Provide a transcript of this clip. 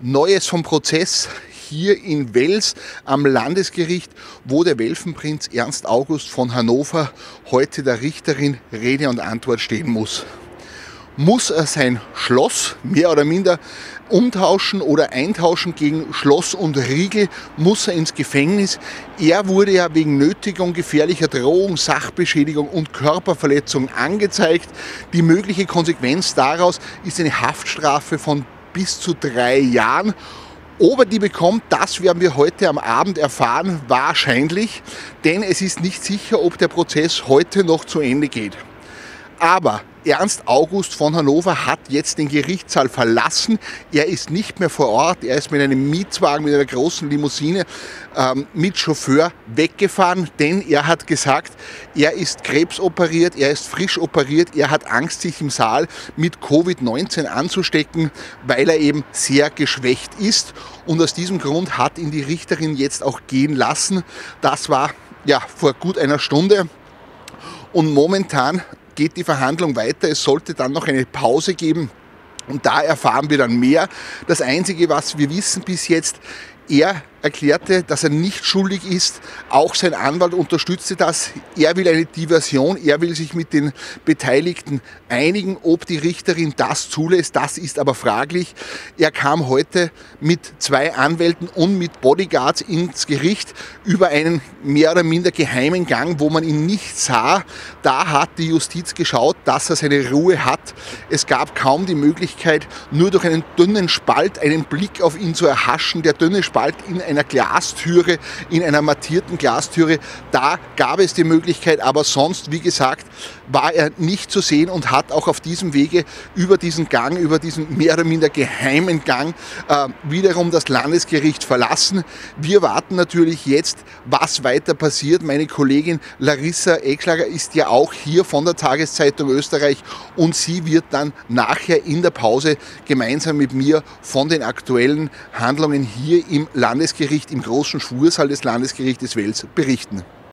Neues vom Prozess hier in Wels am Landesgericht, wo der Welfenprinz Ernst August von Hannover heute der Richterin Rede und Antwort stehen muss. Muss er sein Schloss mehr oder minder umtauschen oder eintauschen gegen Schloss und Riegel? Muss er ins Gefängnis? Er wurde ja wegen Nötigung, gefährlicher Drohung, Sachbeschädigung und Körperverletzung angezeigt. Die mögliche Konsequenz daraus ist eine Haftstrafe von bis zu 3 Jahren. Ob er die bekommt, das werden wir heute am Abend erfahren, wahrscheinlich, denn es ist nicht sicher, ob der Prozess heute noch zu Ende geht. Aber Ernst August von Hannover hat jetzt den Gerichtssaal verlassen. Er ist nicht mehr vor Ort. Er ist mit einem Mietwagen, mit einer großen Limousine mit Chauffeur weggefahren, denn er hat gesagt, er ist krebsoperiert, er ist frisch operiert, er hat Angst, sich im Saal mit Covid-19 anzustecken, weil er eben sehr geschwächt ist. Und aus diesem Grund hat ihn die Richterin jetzt auch gehen lassen. Das war ja vor gut einer Stunde. Und momentan geht die Verhandlung weiter. Es sollte dann noch eine Pause geben und da erfahren wir dann mehr. Das Einzige, was wir wissen bis jetzt, er erklärte, dass er nicht schuldig ist. Auch sein Anwalt unterstützte das. Er will eine Diversion. Er will sich mit den Beteiligten einigen. Ob die Richterin das zulässt, das ist aber fraglich. Er kam heute mit 2 Anwälten und mit Bodyguards ins Gericht über einen mehr oder minder geheimen Gang, wo man ihn nicht sah. Da hat die Justiz geschaut, dass er seine Ruhe hat. Es gab kaum die Möglichkeit, nur durch einen dünnen Spalt einen Blick auf ihn zu erhaschen. Der dünne Spalt in einer Glastüre, in einer mattierten Glastüre, da gab es die Möglichkeit, aber sonst, wie gesagt, war er nicht zu sehen und hat auch auf diesem Wege über diesen Gang, über diesen mehr oder minder geheimen Gang, wiederum das Landesgericht verlassen. Wir warten natürlich jetzt, was weiter passiert. Meine Kollegin Larissa Exlager ist ja auch hier von der Tageszeitung Österreich und sie wird dann nachher in der Pause gemeinsam mit mir von den aktuellen Handlungen hier im Landesgericht, im großen Schwursaal des Landesgerichtes Wels berichten.